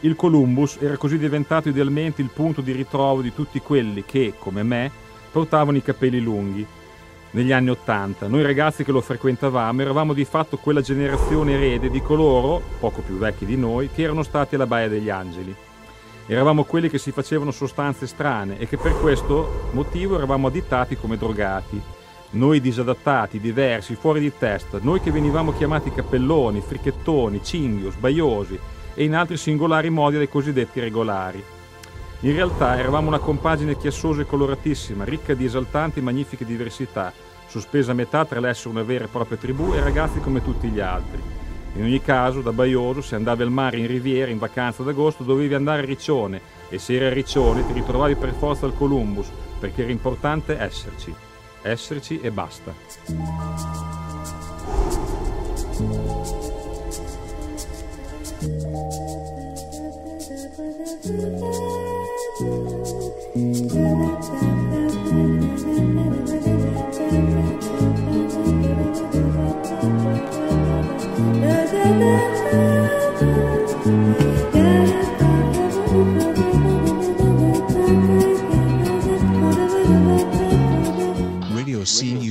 Il Columbus era così diventato idealmente il punto di ritrovo di tutti quelli che, come me, portavano i capelli lunghi. Negli anni '80, noi ragazzi che lo frequentavamo eravamo di fatto quella generazione erede di coloro, poco più vecchi di noi, che erano stati alla Baia degli Angeli. Eravamo quelli che si facevano sostanze strane e che per questo motivo eravamo additati come drogati. Noi disadattati, diversi, fuori di testa, noi che venivamo chiamati cappelloni, fricchettoni, cinghio, sbaiosi e in altri singolari modi dai cosiddetti regolari. In realtà eravamo una compagine chiassosa e coloratissima, ricca di esaltanti e magnifiche diversità, sospesa a metà tra l'essere una vera e propria tribù e ragazzi come tutti gli altri. In ogni caso, da Baioso, se andavi al mare in riviera in vacanza d'agosto, dovevi andare a Riccione, e se eri a Riccione ti ritrovavi per forza al Columbus, perché era importante esserci. Esserci e basta. Radio C